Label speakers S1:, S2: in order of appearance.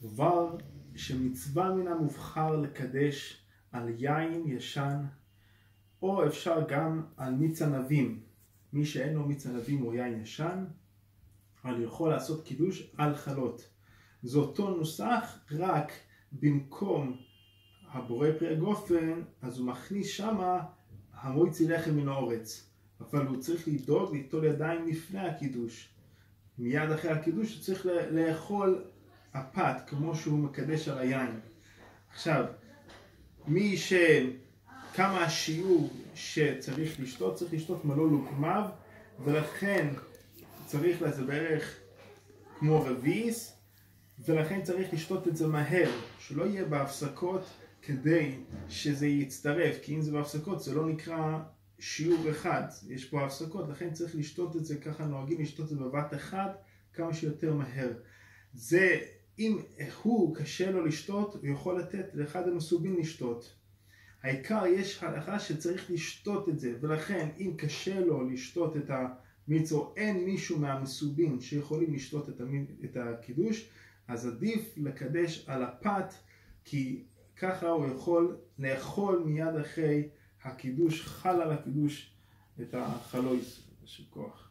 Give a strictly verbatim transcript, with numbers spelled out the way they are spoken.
S1: דבר שמצווה מן המובחר לקדש על יין ישן, או אפשר גם על מיץ ענבים. מי שאין לו מיץ ענבים או יין ישן, אבל יכול לעשות קידוש על חלות. זה אותו נוסח, רק במקום הבורא פרי הגופן, אז הוא מכניס שמה המוציא לחם מן האורץ. אבל הוא צריך לדאוג ליטול ידיים לפני הקידוש. מיד אחרי הקידוש הוא צריך לאכול הפת, כמו שהוא מקדש על היין. עכשיו, מי ש... כמה השיעור שצריך לשתות, צריך לשתות מלוא לוקמיו, ולכן צריך לזה בערך כמו רביס, ולכן צריך לשתות את זה מהר, שלא יהיה בהפסקות כדי שזה יצטרף, כי אם זה בהפסקות זה לא נקרא שיעור אחד, יש פה הפסקות, לכן צריך לשתות את זה, ככה נוהגים לשתות את זה בבת אחד, כמה שיותר מהר. זה, אם הוא קשה לו לשתות, הוא יכול לתת לאחד המסובים לשתות. העיקר יש הלכה שצריך לשתות את זה, ולכן אם קשה לו לשתות את המיץ, או אין מישהו מהמסובים שיכולים לשתות את, המ... את הקידוש, אז עדיף לקדש על הפת, כי ככה הוא יכול לאכול מיד אחרי הקידוש, חל על הקידוש את החלויס של כוח.